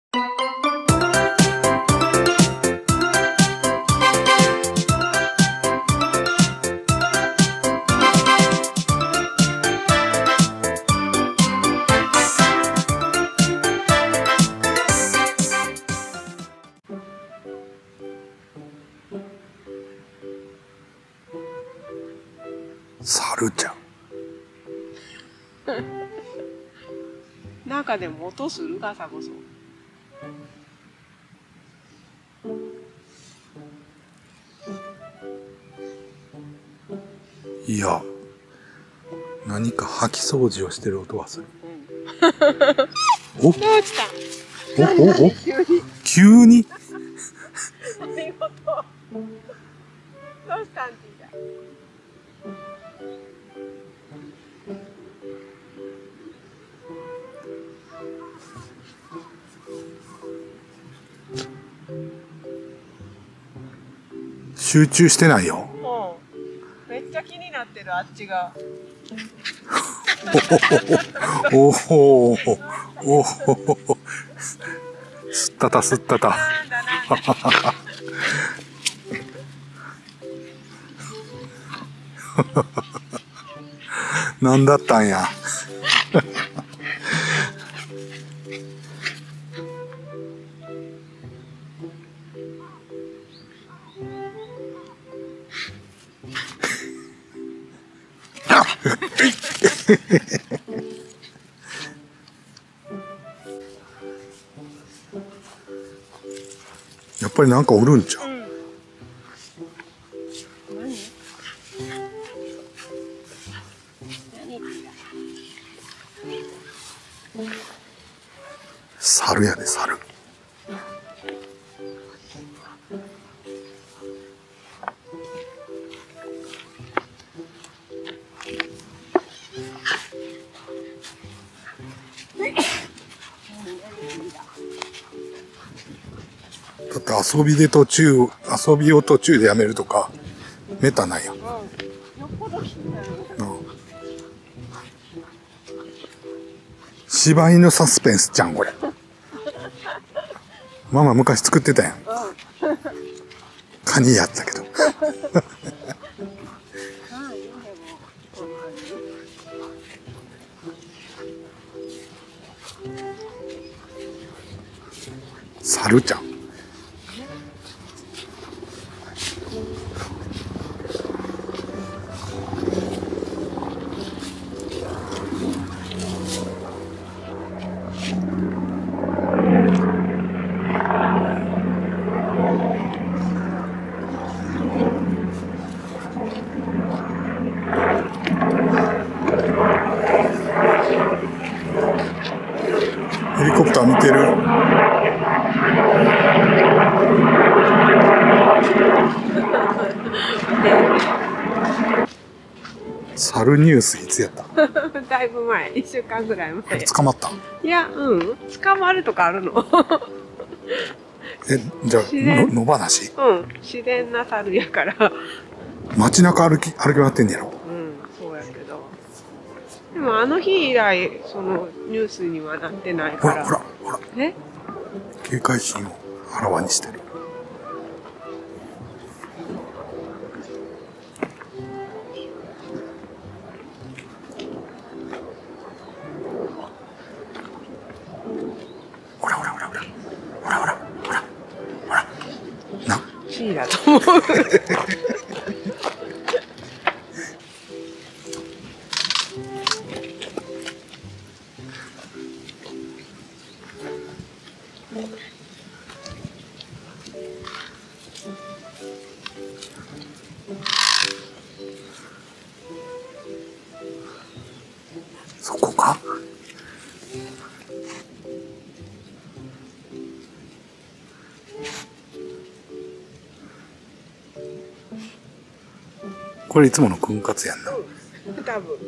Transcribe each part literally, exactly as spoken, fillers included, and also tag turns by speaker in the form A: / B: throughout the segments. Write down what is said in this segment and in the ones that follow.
A: 猿ちゃん。
B: 中でも音するガサゴソ。
A: いや、何か掃き掃除をしてる音はする。うん、お、
B: どうした
A: お、お、お、急に
B: お見事。どうしたんティーちゃん。
A: 集中してないよ。
B: うん、めっちゃ気になってるあっちが。
A: おおおおおすったたすったた。なんだったんや。やっぱりなんかおるんちゃう、うん、
B: 何何
A: 猿やで猿。だって遊びで途中、遊びを途中でやめるとか、めったないやん。うん。よっぽど気になる。うん。柴犬サスペンスちゃん、これ。ママ昔作ってたやん。うん、カニやったけど。猿ちゃん。ヘリコプター見てる。猿ニュースいつやった？
B: だいぶ前、いっしゅうかんぐらい前。
A: 捕まった？
B: いや、うん、捕まるとかあるの。
A: え、じゃあの野放し？
B: うん、自然な猿やから。
A: 街中歩き歩き回ってんねやろ。
B: うん、そうやけど。でもあの日以来そのニュースにはなってないから。
A: ほらほらほら。
B: え？
A: 警戒心をあらわにしてる。ほらほらほらほらほらほらほらほらな。
B: シーラと思う。
A: そこか？これいつもの訓活やんな。
B: 多分。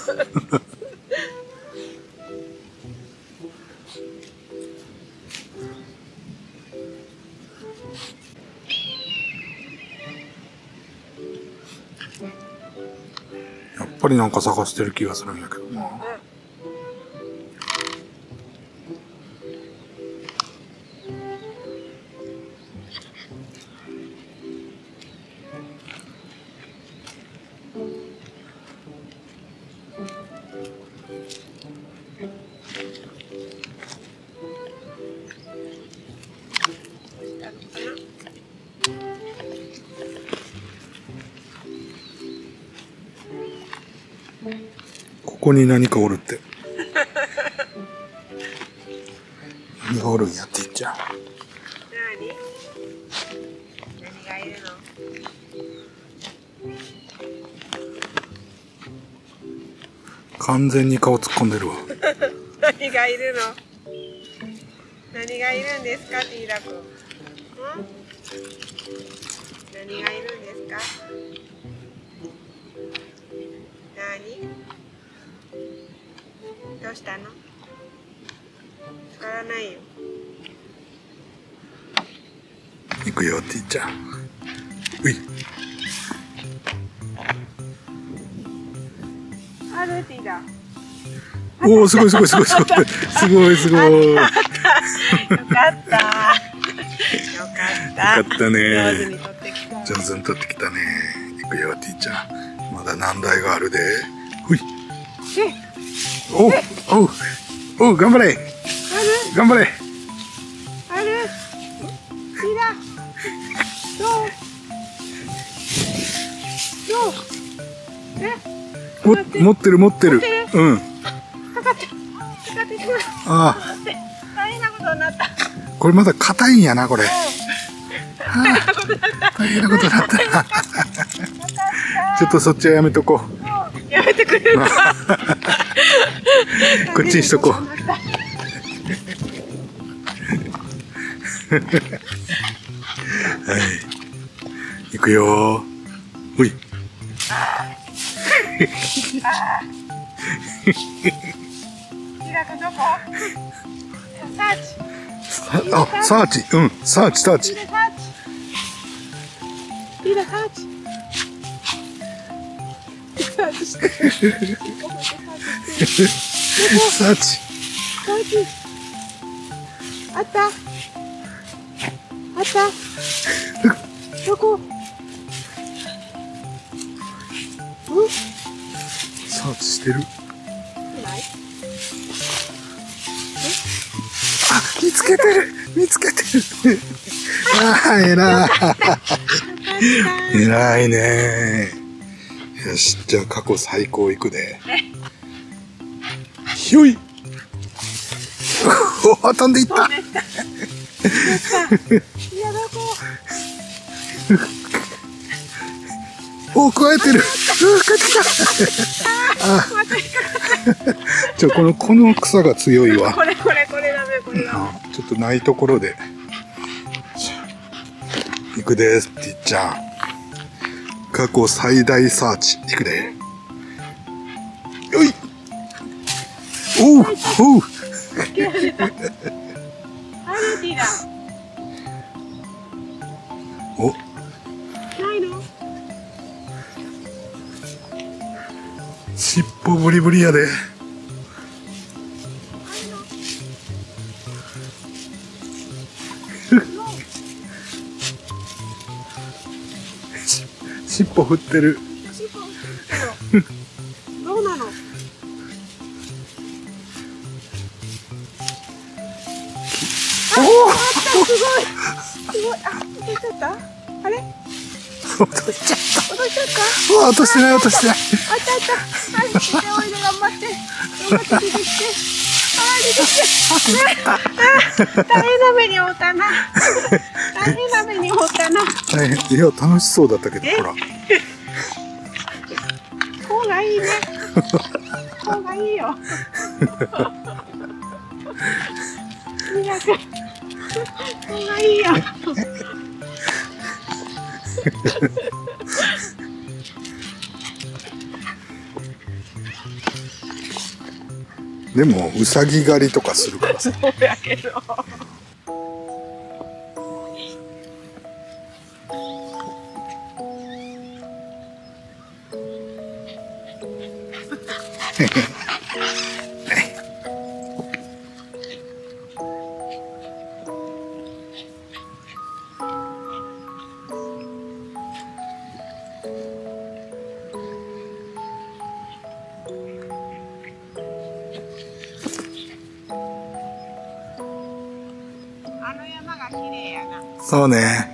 A: やっぱりなんか探してる気がするんやけどな。
B: たのかな。
A: ここに何かおるって。何がおるんやって言っちゃう。
B: 何？何がいるの？
A: 完全に顔突っ込んでるわ。
B: 何がいるの？何がいるんですか、ティーラ君。ん？何がいるんですか？何？どうしたの？わからないよ。
A: 行くよって言っちゃう。うい。
B: あるティーラ。
A: おお、すごいすごいすごいすごいすごいすごい。
B: よかった。よかった。よ
A: かったね。
B: 上手に取ってきた。
A: 上手に取ってきたね。行くよって言っちゃう。まだ何台があるで。ほい。おうおうおう、頑張れ。頑張れ。
B: ある？ティーラ。どう？どう？え？
A: も持ってる持ってる。うん。
B: かかって。かかってきます。
A: ああ。
B: 大変なことになった。
A: これまだ硬いんやな、これ。大変なことになった。ちょっとそっちはやめとこ
B: う。やめてくれるか。
A: こっちにしとこう。はい。行くよ。ほい。あ、サーチ、うん、サーチ、サーチ。
B: リラサーチ。サーチして。
A: サーチ。
B: サーチ。あった。あった。どこ？うん？
A: サーチしてる。あ、見つけてる見つけてるああ、偉い偉いね。よし、じゃあ過去最高いくで。ひょいお、飛んでいった。お、加えてる。うん、帰ってきた。あ、ちょ、この、この草が強いわ。
B: これこれこれダメ、これダメ。
A: ちょっとないところで。行くですって言っちゃう。過去最大サーチ。行くで。よい。おう、おう。
B: ハルティだ。
A: お。
B: ないの？
A: 尻尾ブリブリやで。尻尾振ってる。
B: どうなの？
A: おお。
B: すごい。すごい。あ、落としちゃった？あれ？
A: 落としちゃった。
B: 落としちゃった？
A: うわ、落としてない落としてない。
B: あったあった。はい、出ておいで頑張って。頑張って出てきて。あー、出てきて。大変な目に遭ったな。大変な目に遭ったな。
A: 大変。いや、楽しそうだったけど、ほら。
B: 方がいいね。方がいいよ。みなくん。方がいいよ。
A: でもうさぎ狩りとかするからさ。
B: そうやけど。あの山がが綺麗やな。
A: そうね。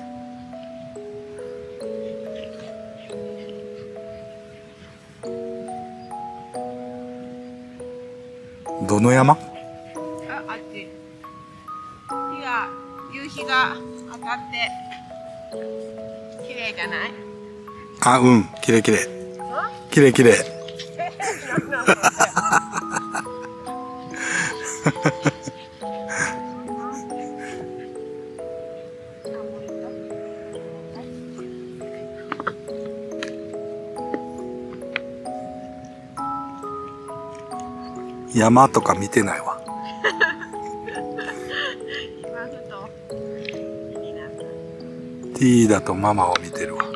A: どの山？
B: あ、あっち。日が、夕日が当たって綺麗じゃない？
A: あ、うん、綺麗綺麗。綺麗綺麗。山とか見てないわ。
B: 今ふと気になった。
A: ティーダとママを見てるわ。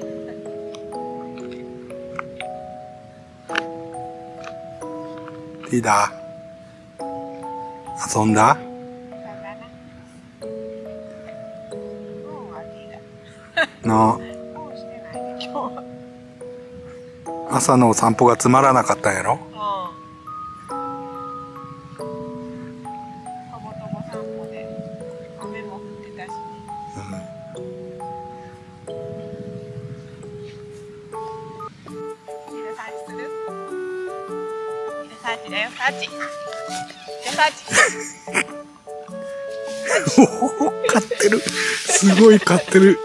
A: ティーダ、遊んだ？なあ、朝のお散歩がつまらなかったんやろ？
B: とぼとぼ散歩で雨も降ってたし、みんなサーチする？みんなサーチだよ、サーチ。じゃサーチ。
A: おお、買ってる。すごい買ってる。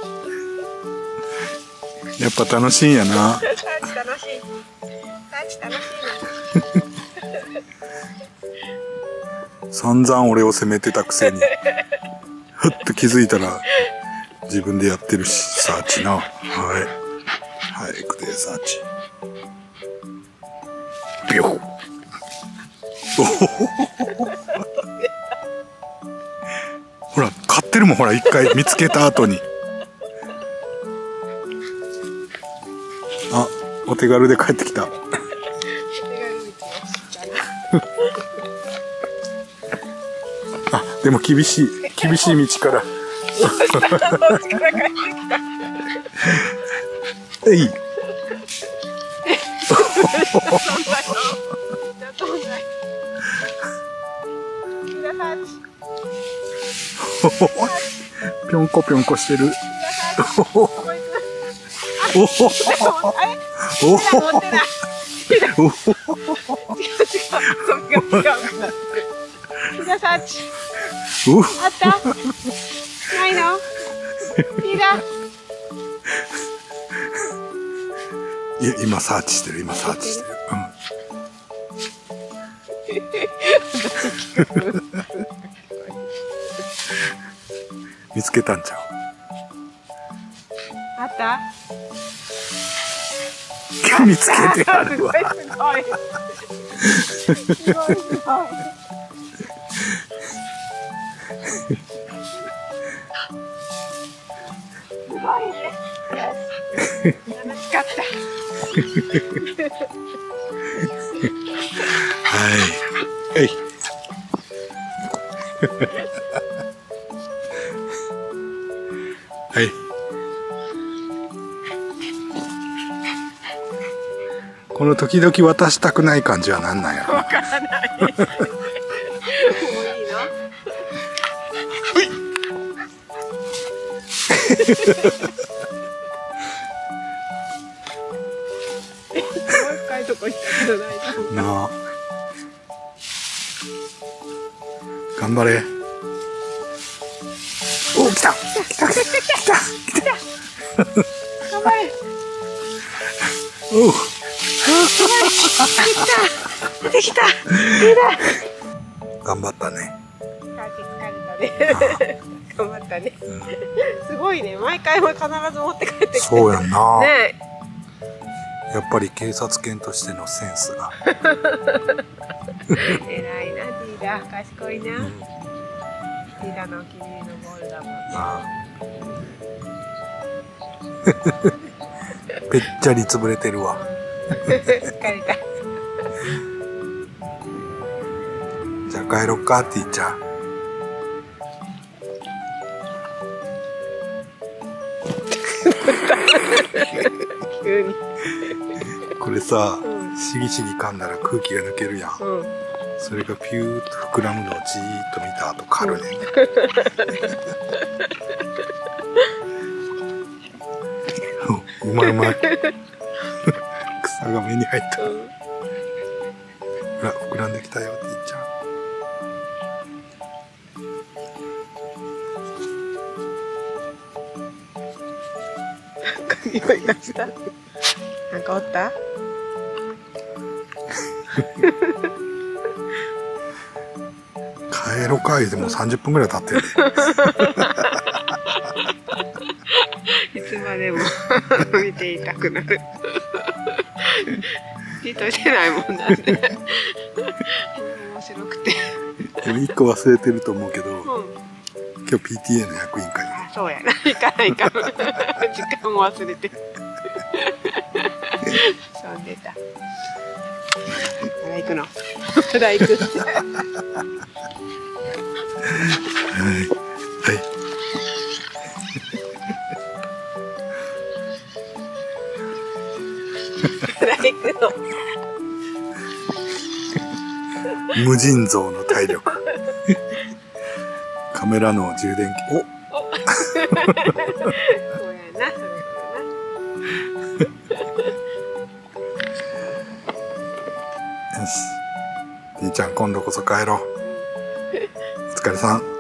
A: やっぱ楽しいんやな。
B: サーチ楽しい。サーチ楽しいな。
A: 散々俺を責めてたくせに、ふっと気づいたら自分でやってるし、サーチな。はい。はい、行くで、サーチ。ビョー。ほら、買ってるもん、ほら、一回見つけた後に。あ、お手軽で帰ってきた。あ、でも厳しい、厳しい道から。えい。ぴょんこぴょんこしてる。おお。おお。おお。
B: あったないのピザ。
A: いや、今サーチしてる、今サーチしてる。うん。見つけたんちゃう？
B: あった
A: 見つけてあるわ。
B: すごいすごい。すごいすごい。すごいね。楽しかった。
A: はい。えい。はい。この時々渡したくない感じはなんなんやろ。
B: わからない。もういいの？深いとこ行ったけど大丈夫。
A: なあ。頑張れ。お、来た。来た。来た。来た。
B: 頑張れ。
A: おう。
B: 出てきた。
A: 頑張ったね。
B: 疲れたね。頑張ったね。すごいね。毎回も必ず持って帰ってきて。
A: そうやんな。
B: ね。
A: やっぱり警察犬としてのセンスが。
B: 偉いな、ティーダ。賢いな。ティーダのお気に入りのボールだもん。
A: ああ。ぺっちゃり潰れてるわ。
B: 疲れた。
A: じゃあ帰ろっか、ティーちゃん。
B: 急に。
A: これさ、
B: うん、
A: しぎしぎ噛んだら空気が抜けるやん。うん、それがピューッと膨らむのをじーっと見た後、軽ね。 ま草が目に入った。ほら、膨らんできたよ、てぃちゃん。
B: 匂いがした。なんかおった？
A: 帰ろかいでもうさんじゅっぷんぐらい経ってる。
B: いつまでも見ていたくなる。じっとしてないもんだね。面白くて。
A: でも一個忘れてると思うけど、うん、今日 ピーティーエー の役員会。
B: あ、そうやな。行かないかん。時間も忘れて。遊んでた。ほら行くの。ほら行くって。はい。
A: はい。
B: ほら行くの。
A: 無尽蔵の体力。カメラの充電器。お。
B: そうやな、それな。
A: よし。てぃちゃん、今度こそ帰ろう。お疲れさん。